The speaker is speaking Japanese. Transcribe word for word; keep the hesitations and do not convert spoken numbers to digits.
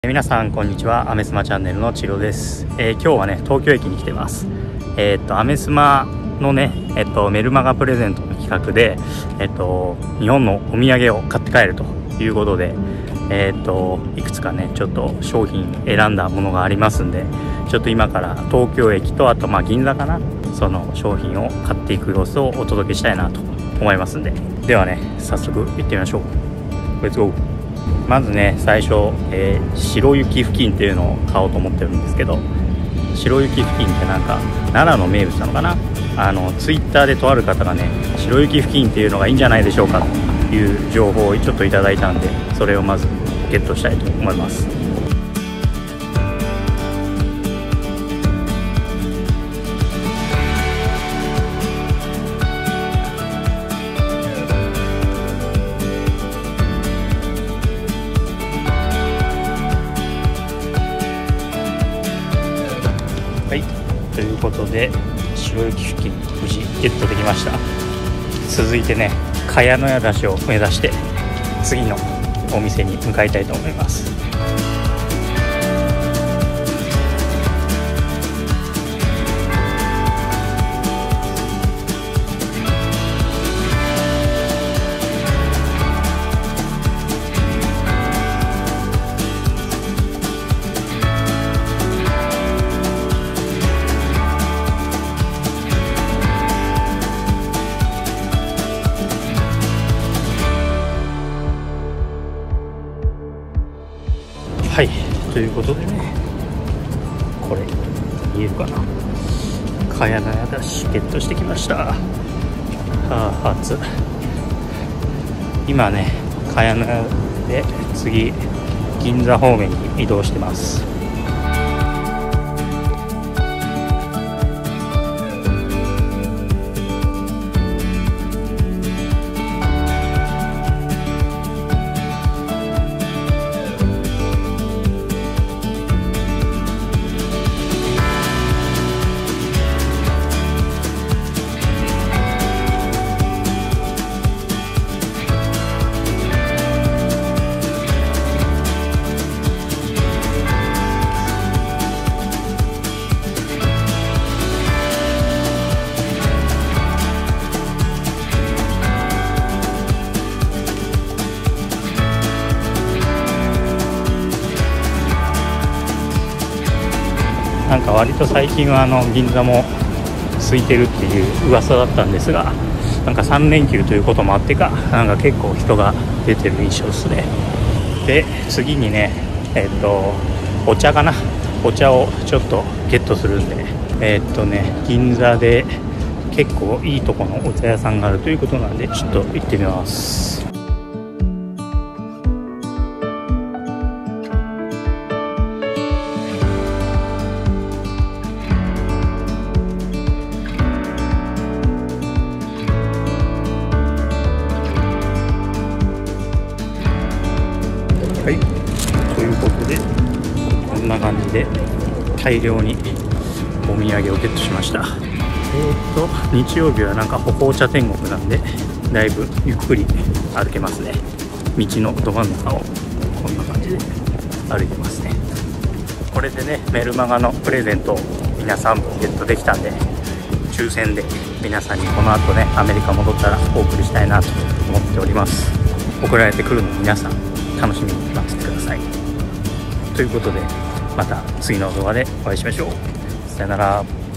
皆さんこんにちは。アメスマチャンネルのチロです。えー、今日はね東京駅に来てます。えー、っとアメスマのねえっとメルマガプレゼントの企画でえっと日本のお土産を買って帰るということでえー、っといくつかねちょっと商品選んだものがありますんで、ちょっと今から東京駅とあとまあ銀座かな、その商品を買っていく様子をお届けしたいなと思いますんで、ではね早速行ってみましょう。レッツゴー。まずね最初、えー、白雪付近っていうのを買おうと思ってるんですけど、白雪付近ってなんか奈良の名物なのかな。あのツイッターでとある方がね白雪付近っていうのがいいんじゃないでしょうかという情報をちょっといただいたんで、それをまずゲットしたいと思います。はい、ということで白雪付近無事ゲットできました。続いてね茅乃舎出しを目指して次のお店に向かいたいと思います。はい、ということでね、これ見えるかな、茅乃舎ダッシュゲットしてきました。はあ、初今ね茅乃舎で次銀座方面に移動してます。なんか割と最近はあの銀座も空いてるっていう噂だったんですが、なんかさん連休ということもあってかなんか結構人が出てる印象ですね。で次にねえっとお茶かな、お茶をちょっとゲットするんで、えっとね銀座で結構いいとこのお茶屋さんがあるということなんでちょっと行ってみます。はい、ということでこんな感じで大量にお土産をゲットしました。えー、っと日曜日はなんか歩行茶天国なんでだいぶゆっくり歩けますね。道のど真ん中をこんな感じで歩いてますね。これでねメルマガのプレゼントを皆さんゲットできたんで、抽選で皆さんにこの後ねアメリカ戻ったらお送りしたいなと思っております。送られてくるの皆さん楽しみに待っててください。ということでまた次の動画でお会いしましょう。さよなら。